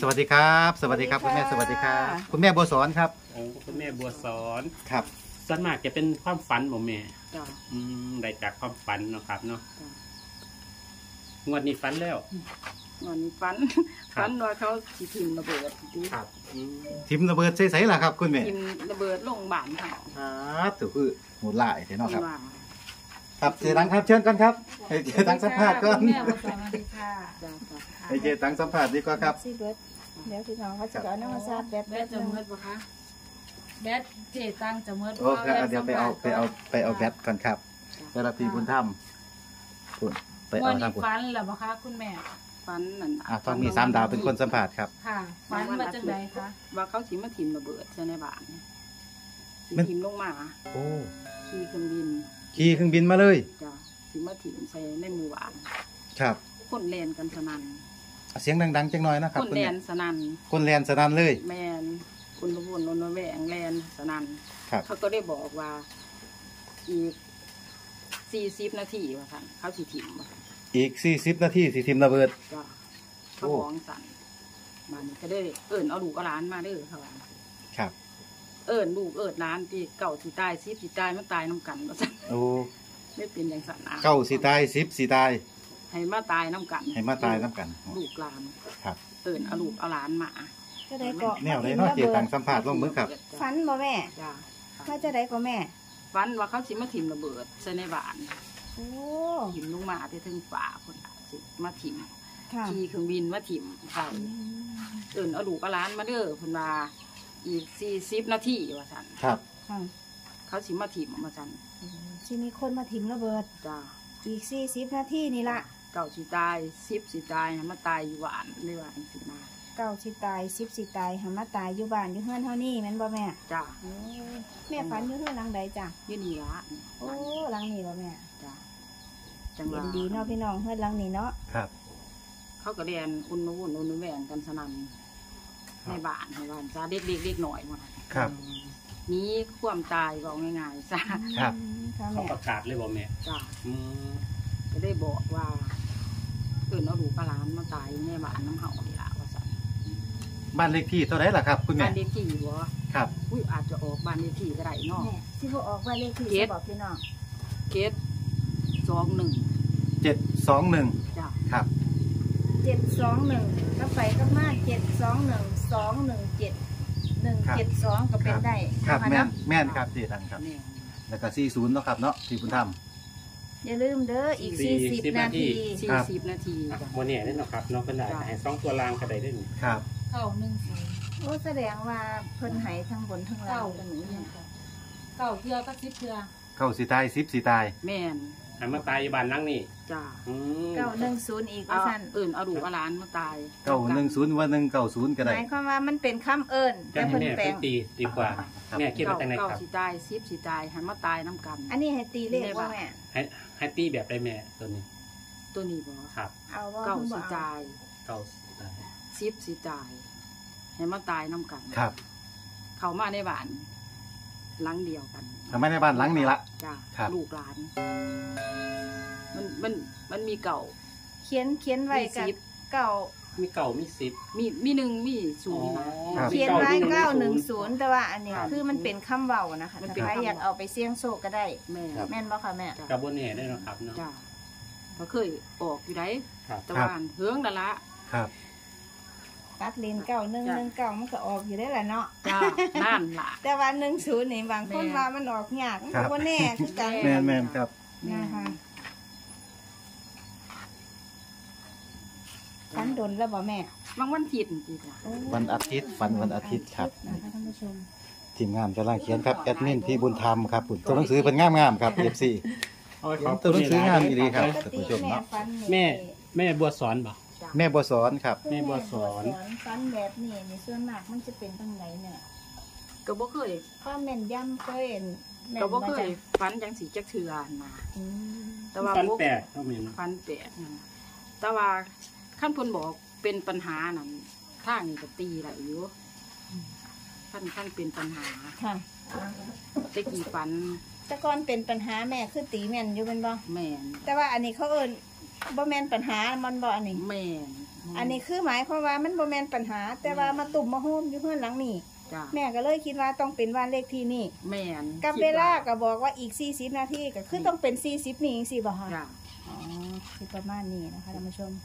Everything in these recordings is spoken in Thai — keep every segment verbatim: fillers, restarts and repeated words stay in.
สวัสดีครับสวัสดีครับคุณแม่สวัสดีครับคุณแม่บัวสอนครับโอ้คุณแม่บัวสอนครับส่วนมากจะเป็นความฝันบ่แม่จ้ะอืมได้จากความฝันเนาะครับเนาะจ้ะงวดนี้ฝันแล้ววันนี้ฟันครับฟันว่าเขาสิทิมระเบิดทีครับอืมทิมระเบิดใส่ๆล่ะครับคุณแม่ทิมระเบิดลงบ้านเขาอ่าถือคือหมูหลายเนาะครับว่าครับเจตังครับเชิญกันครับให้เจตังสัมภาษณ์ก่อนแม่บัวสอนสวัสดีค่ะจ้ะจ้ะให้เจตังสัมภาษณ์ดีกว่าครับซีเบิร์ดเดี๋ยวพี่น้องเขาจะเอาน้ำมาซาดแบบแบแบบทจะนึงเมิดปะคะแบทเจตังจะเมิดโอ้เดี๋ยวไปเอาไปเอาไปเอาแบตก่อนครับเวลาพี่บุญธรรมคุณไปวัเอานทานี้งคุณฟันเหรอปะคะคุณแม่ฟันนั่นอ่ะฟังมีสามดาวเป็นคนสัมภาษณ์ครับค่ะฟันมาจากไหนคะว่าเขาสิมาทิมระเบิดใช่ในบ้านเนี่ยสิมันทิมลงมาโอ้ขี่เครื่องบินขี่เครื่องบินมาเลยจ้ะสิมาทิมใส่ในหมู่บ้านครับคนแลนกันสนั่นเสียงดังๆจังหน่อยนะครับคนคุณแลแม่นสนั่นคนแลนสนั่นเลยแมนคุณระวนนนแหวงแลนสนั่นครับเขาก็ได้บอกว่าอีกสี่สิบนาทีว่าท่านเขาสิทิมว่าซั่นอีกสี่สิบนาทีสิทิมระเบิดจ้ะเขาฟ้องสั่นมานี่ก็ได้เอิญเอาลูกเอาหลานมาเด้อเขาว่าครับเอิญลูกเอิญหลานที่เก่าสิตายสิบสิตายมันตายน้ำกันว่าสั่นโอ้ไม่เป็นอย่างสั่นนะเก้าสิตายสิบสิตายให้มาตายน้ำกันให้มาตายน้ำกันลูกหลานครับเอิญเอาลูกเอาหลานมาจะได้เกาะแนวไหนเนาะเจตังสัมภาษณ์ลงมือครับฟันบ่แม่จ้ะเขาจะได้ก็แม่ฟันว่าเขาสิมาถิ่มระเบิดใส่ในบ้านโอ้ถิ่มลงมาที่ถึงฝาคนสิมาถิ่มค่ะขี่เครื่องบินมาถิ่มใส่เอิญเอาลูกเอาหลานมาเด้อคนว่าอีกสี่สิบนาทีว่าสั่นครับค่ะเขาสิมาถิ่มมาสั่นที่มีคนมาถิ่มระเบิดจ้าอีกสี่สิบนาทีนี่ละเก่าสิตายสิบสิตายให้มาตายอยู่หวานในหวานสินาเก้าสิตายสิบสิตายหามาตายอยู่บ้านอยู่เฮือนเท่านี้แม่นบ่แม่จ้าโอ้แม่ฝันอยู่เฮือนหลังใดจ้ะยี่นี่ละโอ้หลังนี้บ่แม่จ้าจังหเย็วะนดีเนาะพี่น้องเฮือนหลังนี้เนาะครับเขาก็เรียนอุ่นวุ่นอุ่นแหวงกันสนั่นในบ้านในบ้านจ้าเด็กเด็กเด็กหน่อยหมดครับนี้ความตายบอกง่ายๆจ้าครับอืมค่ะเขาแม่ประกาศเลยบ่แม่จ้าอืมก็ได้บอกว่าเอิญเอาลูกเอาหลานมาตายในบ้านน้ำเห่านี่ละว่าสั่นบ้านเลขที่เท่าไหรล่ะครับ คุณแม่บ้านเด็กที่บ่ครับอุ้ยอาจจะออกบ้านเด็กที่ก็ได้เนาะแม่ที่บ่ออกว่าเลขที่เจ็ดจะบอกพี่น้องเกตสองหนึ่งเจ็ดสองหนึ่งจ้าครับเจ็ดสองหนึ่งก็ไปก็มาเจ็ดสองหนึ่งสองหนึ่งเจ็ดหนึ่งเจ็ดสองก็เป็นได้ครับนะะแม่นเนาะแม่นครับเจตังครับแม่แล้วก็สี่ศูนย์เนาะครับเนาะที่บุญธรรมอย่าลืมเด้ออีกสี่สิบนาทีสี่ครับสิบนาทีอ่ะจ้ะโมเนี่ยได้เนาะครับเนาะเป็นได้ให้สองตัวรางก็ได้ด้วยนี่ครับเก้าหนึ่งศูนย์โอ้แสดงว่าเพิ่นไหทั้งบนทั้งล่าเก้างกันหนูเนี่ยเก้าเทือก็สิบเทือเก้าสิตายสิบสิตายแม่นให้มาตายอยู่บ้านหลังนี่จ้าอืมเก้าหนึ่งศูนย์อีกเอาว่าซั่นเอื่นเอาดูกเอาหลานมาตายเก้าหนึ่งศูนย์ว่าหนึ่งเก้าศูนย์ก็หได้มายความว่ามันเป็นคำเอิ้นจะแต่ให้เพิ่นแม่แปลเป็นงตีดีกว่าครับแม่คิดว่าเก้าจังไงเก้าครับสิตายสิบสิตายให้มาตายน้ำกันอันนี้ให้ตีเลขว่าแม่ให้ให้ตีแบบได้แม่ตัวนี้ตัวนี้บอกครับเอาว่าเก้าเพิ่นสิบ่เอาตายเก้าสิบสิตายให้มาตายน้ำกันครับเขามาในบ้านหลังเดียวกันทำไมในบ้านหลังนี้ละจ้าครับลูกหลาน มันมันมันมีเก่าเขียนเขียนไว้กับมีสิบเก้ามีเก่ามีสิบมีมีหนึ่งมีศูนย์นะครับเขียนไว้มีเก้าเก้าหหนึ่นึ่งงศูศูนนย์ย์แต่ว่าอันเนี้ยครับคือมันเป็นคำเว้านะคะมันถ้าเป็นใครคำอยากเอาไปเสี่ยงโชคก็ได้แม่แม่นบ่ค่ะแม่จ้ะกับโมเนี่ยได้เนาะครับเนาะจ้าเขาเคยออกอยู่ได้ครับตะวันเฮืองนั่นละครับตัดเลนเก้าหนึ่งหนึ่งเก้ามันก็ออกอยู่ได้แหละเนาะจ้านั่นล่ะแต่ว่าหนึ่งศูนย์นี่บางคนแม่ว่ามันออกยากมันครัก็บบ่แน่คือกันแม่นแม่นครับนะคะฝันดนแล้วบ่แม่บางวันผิดจริงๆจ้ะโอ้วันอาทิตย์ฝันวันอาทิตย์ครับนะคะท่านผู้ชมทีมงานกำลังเขียนครับแอดมินพี่บุญธรรมครับผมตัวหนังสือเป็นงามงามๆครับเอฟซีโอ้ยเขีขยอน บตัวหนังสืองามอีหลีครับปกท่านติผู้ชมแม่เนาะฝันนี่แม่แม่บัวสอนบ่แม่บัวสอนครับแม่บัวสอนฝันแบบนี้นี่ส่วนมากมันจะเป็นทางไหนเนี่ยก็บ่เคยความแม่นยำเคยเห็นแม่นก็บ่เคจ้ะยฝันจังสีจักเทือนะอืมแต่ว่าฟันบ่แตกเนาะแม่เนาะฝันแปลกนะแต่ว่าขั้นเพิ่นบอกเป็นปัญหานั่นทางนี้ก็ตีได้อยู่ขั้นขั้นเป็นปัญหาค่ะแตะกี้ฝันแต่ก่อนเป็นปัญหาแม่คือตีแม่นอยู่เป็นบ่แม่นแต่ว่าอันนี้เขาเอิ้นบ่แม่นปัญหามันบ่อันนี้แม่นอันนี้คือหมายความว่ามันบ่แม่นปัญหา แต่ว่ามาตุ่มมาโฮมอยู่เพื่อนหลังนี่จ้ะแม่ก็เลยคิดว่าต้องเป็นบ้านเลขที่นี่แม่นกับเวลาก็บอกว่าอีกสี่สิบนาทีก็คือต้องเป็นสี่สิบนี่จังซี่บ่คะจ้ะอ๋อคือประมาณนี้นะคะท่านผู้ชม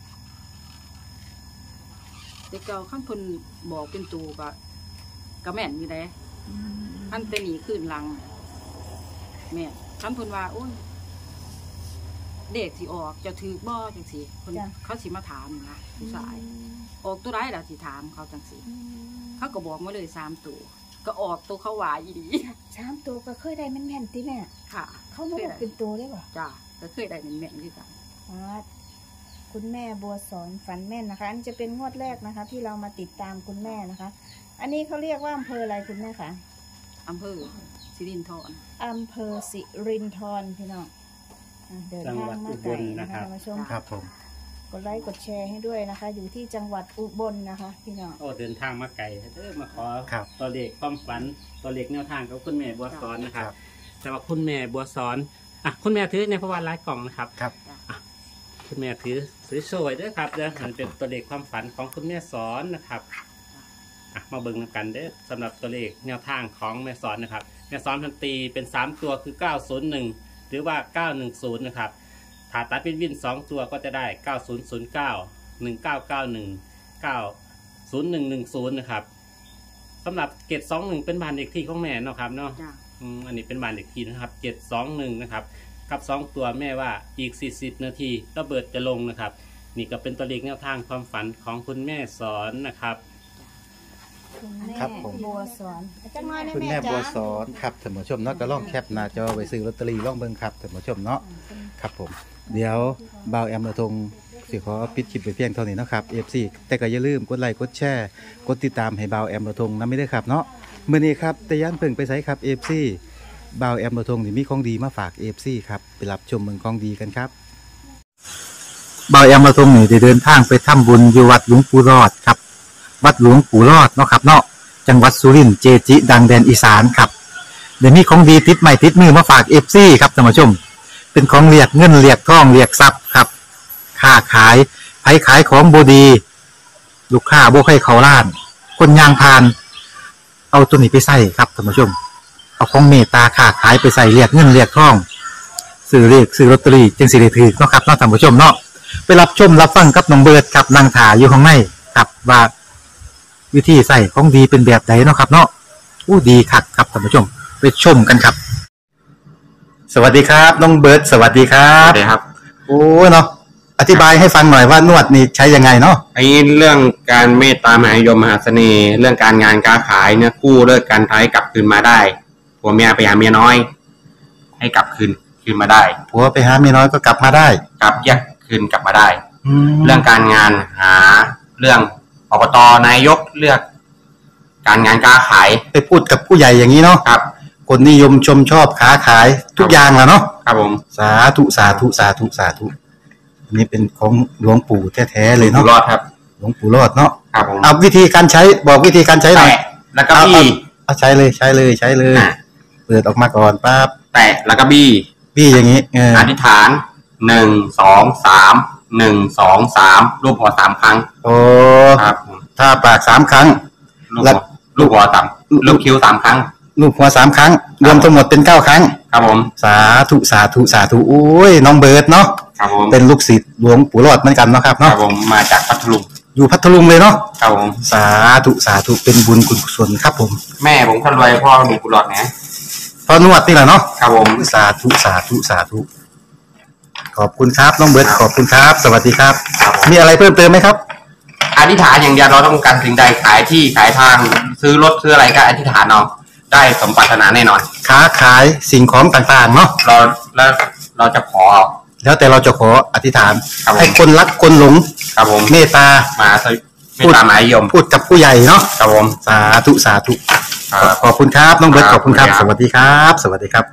แต่เก่าขั้นเพิ่นบอกเป็นตูก็ก็แม่นอยู่เด้อันแต่นี่ขึ้นหลังแม่นขั้นเพิ่นว่าโอ้ยเด็กสิออกจะถือบ่จังซี่เพิ่นเขาสิมาถามนะผู้ชายออกตัวใดล่ะสิถามเขาจังซี่เขาก็บอกมาเลยสามตัวก็ออกตัวเขาว่าอีหลีสามตัวก็เคยได้แม่นๆติแม่ค่ะเขามาบอกเป็นตัวได้บ่จ้ะก็เคยได้เป็นแม่นคือกันอ๋อคุณแม่บัวสอนฝันแม่นนะคะ อันนี้จะเป็นงวดแรกนะคะ ที่เรามาติดตามคุณแม่นะคะ อันนี้เขาเรียกว่าอำเภออะไรคุณแม่คะอำเภอสิรินธรอำเภอสิรินธรพี่น้องอ่ะเดินทางมาไกลนะคะท่านผู้ชมครับผมกดไลค์กดแชร์ให้ด้วยนะคะ อยู่ที่จังหวัดอุบลนะคะ พี่น้องโอ้เดินทางมาไกลเด้อมาขอครับตัวเลขความฝันตัวเลขแนวทางกับคุณแม่บัวสอนนะครับครับแต่ว่าคุณแม่บัวสอนอ่ะคุณแม่ถือในพระวันร้ายกล่องนะครับครับคุณแม่ถือถือโชยด้วยครับเด้อมันเป็นตัวเลขความฝันของคุณแม่สอนนะครับอ่ะมาเบิ่งกันเด้อสำหรับตัวเลขแนวทางของแม่สอนนะครับแม่สอนพันตีเป็นสามตัวคือเก้าศูนย์หนึ่งหรือว่าเก้าหนึ่งศูนย์นะครับถ้าตัดเป็นวินสองตัวก็จะได้เก้าศูนย์ศูนย์เก้าหนึ่งเก้าเก้าหนึ่งเก้าศูนย์หนึ่งหนึ่งศูนย์นะครับสำหรับเกตสองหนึ่งเป็นบ้านเด็กที่ของแม่เนาะครับเนาะจ้ะอืมอันนี้เป็นบ้านเด็กที่นะครับเจ็ดสองหนึ่งนะครับกับสองตัวแม่ว่าอีกสี่สิบนาทีระเบิดจะลงนะครับนี่ก็เป็นตัวเลขแนวทางความฝันของคุณแม่สอนนะครับคุณแม่ครับผมบัวสอนจังน้อยนะคุณแม่แม่บัวจ๋าสอนครับท่านผู้ชมเนาะก็ลองแคปหน้าจอไปซื้อลอตเตอรี่ลองเบิ่งครับท่านผู้ชมเนาะครับผมเดี๋ยวบ่าวแอมระทงสิขอปิดคลิปไปเพียงเท่านี้เนาะครับ เอฟ ซี แต่ก็อย่าลืมกดไลค์กดแชร์กดติดตามให้บ่าวแอมระทงนำไม่ได้ครับเนาะมื้อนี้ครับแต่ยันเพิ่งไปไสครับ เอฟ ซี บ่าวแอมระทงนี่มีของดีมาฝาก เอฟ ซี ครับไปรับชมเมืองของดีกันครับบ่าวแอมระทงนี่ได้เดินทางไปทำบุญอยู่วัดหลวงปู่รอดครับวัดหลวงปู่รอดเนาะครับเนาะจังหวัดสุรินทร์เจจิ ดังแดนอีสานครับเดี๋ยวมีของดีติดใหม่ติดมือมาฝาก เอฟ ซี ครับท่านผู้ชมเป็นของเรียกเงินเรียกทองเรียกทรัพย์ครับค้าขายไผขายของบดีลูกค้าบ่ใครเขาล้าน คนยางพาน เอาตัวนี้ไปใส่ครับท่านผู้ชม เอาของเมตตาค้าขายไปใส่เรียกเงินเรียกทองซื้อเรียกซื้อลอตเตอรี่จึงสิได้ถือเนาะครับเนาะท่านผู้ชมเนาะไปรับชมรับฟังกับน้องเบิร์ดครับนางถาอยู่ข้างในครับว่าวิธีใส่ของดีเป็นแบบไหนเนาะครับเนาะอู้ดีคักครับท่านผู้ชมไปชมกันครับ สวัสดีครับน้องเบิร์ดสวัสดีครัครับ บครับโอ้เนาะอธิบายให้ฟังหน่อยว่านวดนี่ใช้ยังไงเนาะไอ้เรื่องการเมตตามหานิยมมหาเสน่ห์ เรื่องการงานการขายเนี่ยกู้เลิกการท้ายกลับคืนมาได้ผัวเมียไปหาเมียน้อย ให้กลับคืนคืนมาได้ผัวไปหาเมียน้อยก็กลับมาได้กลับแยกคืนกลับมาได้แล้เรื่วองการงานหาเรื่องอบตนายกเลือก การงานการขายไปพูดกับผู้ใหญ่อย่างนี้เนาะครับคนนิยมชมชอบค้าขายทุกอย่างแหล้วเนาะครับผมสาธุสาธุสาธุสาธุอันนี้เป็นของหลวงปู่แท้ๆเลยอยู่เนาะรอดครับหลวงปู่รอดเนาะครับผมเอาวิธีการใช้บอกวิธีการใช้หน่อยแตะแล้วก็บี้เอาใช้เลยใช้เลยใช้เลยอ่ะเปิดออกมาก่อนปั๊บแตะแล้วก็บี้พี่อย่างนี้เอออธิษฐานหนึ่งสองสามหนึ่งสองสามรูปหัวสามครั้งโอ้ครับผมถ้าปากสามครั้งลูกแล้หัววลูกหัวสามลูกคิ้วสามครั้งลูกหัวสามครั้ง รวมทั้งหมดเป็นเก้าครั้งครับผมสาธุสาธุสาธุโอ้ยน้องเบิร์ดเนาะครับผมเป็นลูกศิษย์หลวงปู่รอดเหมือนกันเนาะครับครัเนาะบผมมาจากพัทลุงอยู่พัทลุงเลยเนาะครับผมสาธุสาธุเป็นบุญกุศลครับผมแม่ผมคนรวยพ่อมีกุหลาบนะพอนวดนี่แหละเนาะครับผมสาธุสาธุสาธุขอบคุณครับน้องเบิร์ดขอบคุณครับ สวัสดีครับครับผมมีอะไรเพิ่มเติมไหมครับอธิษฐานอย่างเดียวเราต้องการสิ่งใดขายที่ขายทางซื้อรถซื้ออะไรก็อธิษฐานเอาได้สมปรารถนาแน่นอนค้าขายสิ่งของต่างๆเนาะเราแล้วเราจะขอแล้วแต่เราจะขออธิษฐานครับผมให้คนรักคนหลงครับผมเมตตามาสวิไม่ตามหมายยมพูดกับผู้ใหญ่เนาะครับผมสาธุสาธุครับขอบคุณครับน้องเบิร์ตคขรับอบคุณครับขอบสคุณครับวัสดีครับ สวัสดีครับ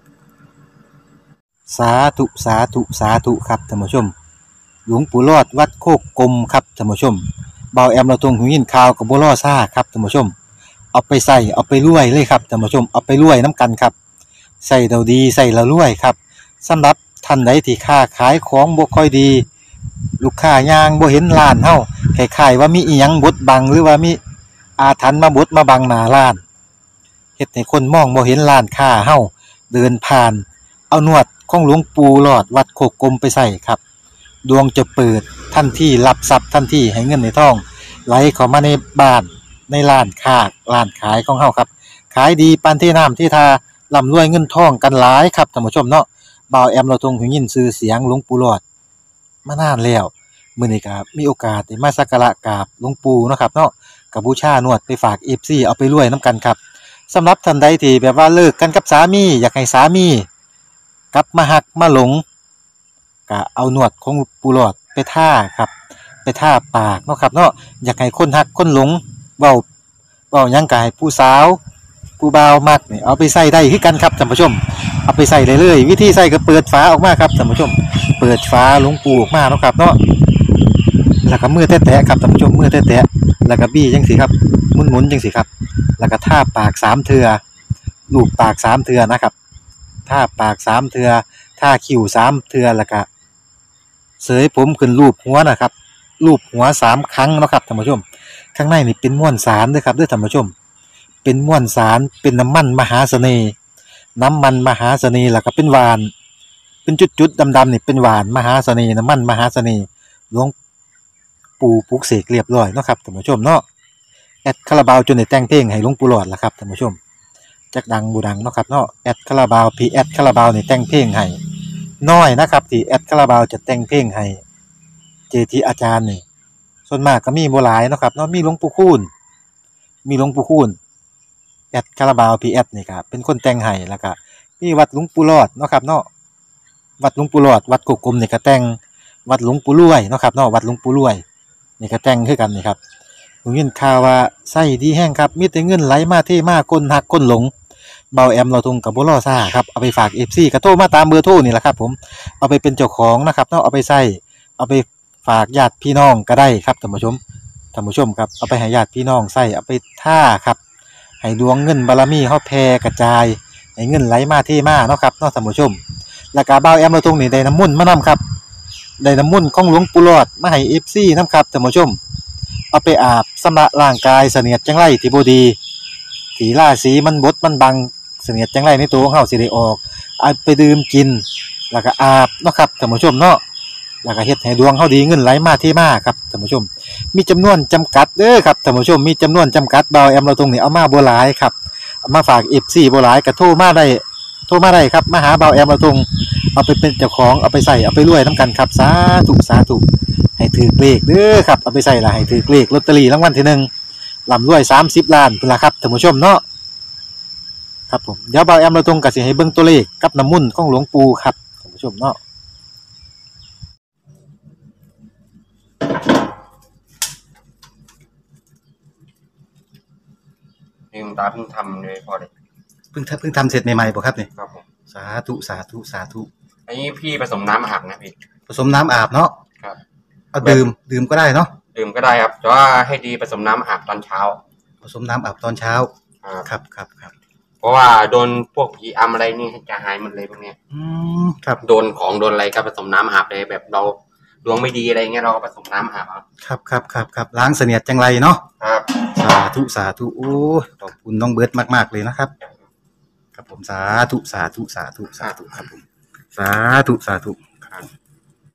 สาธุสาธุสาธุครับท่านผู้ชม หลวงปู่รอดวัดโคกกลมครับท่านผู้ชมเบาแอมเราตรงหูยินข่าวกับบัวล่อซ่าครับท่านผู้ชม เอาไปใส่เอาไปรวยเลยครับท่านผู้ชมเอาไปรวยน้ำกันครับใส่เราดีใส่เรารวยครับสำหรับท่านใดที่ค้าขายของบ่ค่อยดีลูกค้าย่างบ่เห็นร้านเฮาคล้ายๆว่ามีอีหยังบดบังหรือว่ามีอาถรรพ์มาบดมาบังหน้าร้านเฮ็ดให้คนมองบ่เห็นร้านค้าเฮาเดินผ่านเอานวดของหลวงปู่หลอดวัดโคกกลมไปใส่ครับดวงจะเปิดทันทีรับทรัพย์ทันทีให้เงินในท้องไหลเข้ามาในบ้านในร้านค้าร้านขายของเฮาครับขายดีปานที่น้ำที่ทาร่ำรวยเงินทองกันหลายครับท่านผู้ชมเนาะบ่าวแอมเราทรงหูยินชื่อเสียงหลวงปู่หลอดมานานแล้วมื้อนี้ก็มีโอกาสได้มาสักการะกราบหลวงปู่เนาะครับเนาะก็บูชานวดไปฝาก เอฟ ซี เอาไปรวยนํกันครับสำหรับท่านใดที่แบบว่าเลิกกันกับสามีอยากให้สามีกลับมาหักมาหลงก็เอานวดของปู่หลอดไปท่าครับไปท่าปากเนาะครับเนาะอยากให้คนหักคนหลงเว้าเว้าหยังก็ให้ผู้สาวผู้บ่าวมักนี่เอาไปใส่ได้คือกันครับท่านผู้ชมเอาไปใส่ได้เลยวิธีใส่ก็เปิดฝาออกมาครับท่านผู้ชมเปิดฝาหลวงปู่ออกมาเนาะครับเนาะแล้วก็มือแตะๆครับท่านผู้ชมมือแตะๆแล้วก็บี้จังซี่ครับหมุนๆจังซี่ครับแล้วก็ท่าปากสามเทื่อลูบปากสามเทื่อนะครับท่าปากสามเทื่อท่าคิ้วสามเทื่อแล้วก็เสยผมขึ้นรูปหัวนะครับรูปหัวสามครั้งเนาะครับท่านผู้ชมข้างในนี่เป็นม้วนสารเด้อครับเด้อท่านผู้ชมเป็นม้วนสารเป็นน้ำมันมหาเสน่ห์น้ำมันมหาเสน่ห์แล้วก็เป็นหวานเป็นจุดๆดำๆนี่เป็นหวานมหาเสน่ห์น้ำมันมหาเสน่ห์หลวงปู่ปลุกเสกเรียบร้อยเนาะครับท่านผู้ชมเนาะแอดคาราบาวจนได้แต่งเพลงให้หลวงปู่หลอดล่ะครับท่านผู้ชมจักดังบูดังเนาะครับเนาะแอดคาราบาวพีแอดคาราบาวนี่แต่งเพลงให้น้อยนะครับที่แอดคาราบาวจะแต่งเพลงให้เจทีอาจารย์นี่ส่วนมากก็มีบ่หลายเนาะครับเนาะมีหลวงปู่คูณมีหลวงปู่คูณแอดคาราบาวพีแอดนี่ครับเป็นคนแต่งให้แล้วก็มีวัดหลวงปู่หลอดเนาะครับเนาะวัดหลวงปู่หลอดวัดโคกกลมนี่ก็แต่งวัดหลวงปู่รวยเนาะครับเนาะวัดหลวงปู่รวยนี่ก็แต่งคือกันนี่ครับผมยินข่าวว่าไส้ดีแห้งครับมีแต่เงินไหลมาเทมาคนหักคนหลงเบาแอมเราทงกับบ่รอซ่าครับเอาไปฝาก เอฟ ซี ก็โทรมาตามเบอร์โทรนี่แหละครับผมเอาไปเป็นเจ้าของนะครับเนาะเอาไปใส่เอาไปฝากญาติพี่น้องก็ได้ครับท่านผู้ชมท่านผู้ชมครับเอาไปให้ญาติพี่น้องใส่เอาไปท่าครับให้ดวงเงินบารมีเฮาแผ่กระจายให้เงินไหลมาเทมาเนาะครับเนาะท่านผู้ชมแล้วก็เบาแอมเราทงนี่ได้น้ำมนต์มานํครับได้น้ำมนต์ของหลวงปู่หลอดมาให้ เอฟ ซี นํครับท่านผู้ชมเอาไปอาบชำระร่างกายเสนียดจังไรที่บ่ดีที่ราศีมันบดมันบังเสนียดจังไรในตัวของเฮาสิได้ออกเอาไปดื่มกินแล้วก็อาบเนาะครับท่านผู้ชมเนาะแล้วก็เฮ็ดให้ดวงเฮาดีเงินไหลมาเทมาครับท่านผู้ชมมีจำนวนจำกัดเด้อครับท่านผู้ชมมีจำนวนจำกัดเบาแอมเราตรงนี้เอามาบ่หลายครับเอามาฝาก เอฟ ซี บ่หลายก็โทรมาได้โทรมาได้ครับมาหาเบาแอมเราตรงเอาไปเป็นเจ้าของเอาไปใส่เอาไปรวยนํกันครับสาธุสาธุให้ถือเลขเด้อครับเอาไปใส่ละให้ถือเลขลอตเตอรี่รางวัลที่หนึ่งร่ำรวยสามสิบล้านพุ่นล่ะครับท่านผู้ชมเนาะครับผมเดี๋ยวเบาแอมเราตรงก็สิให้เบิ่งตัวเลขกับน้ำมนต์ของหลวงปู่ครับท่านผู้ชมเนาะนี่คุณตาเพิ่งทำเลยพอเลยเพิ่งทำเพิ่งทำเสร็จใหม่ๆป่ะครับเนี่ยครับผมสาธุสาธุสาธุอันนี้พี่ผสมน้ำอาบนะพี่ผสมน้ำอาบเนาะครับเอาดื่มดื่มก็ได้เนาะดื่มก็ได้ครับแต่ว่าให้ดีผสมน้ำอาบตอนเช้าผสมน้ำอาบตอนเช้าครับครับครับครับเพราะว่าโดนพวกผีอำอะไรนี่จะหายหมดเลยพวกเนี้ยอืมครับโดนของโดนอะไรก็ผสมน้ำอาบเลยแบบเราดวงไม่ดีอะไรเงี้ยเราก็ผสมน้ำอาบครับครับครับครับครับล้างเสนียดจังไรเนาะครับสาธุสาธุโอ้ยขอบคุณน้องเบิร์ตมากๆเลยนะครับครับผมสาธุสาธุสาธุสาธุครับผมสาธุสาธุครับ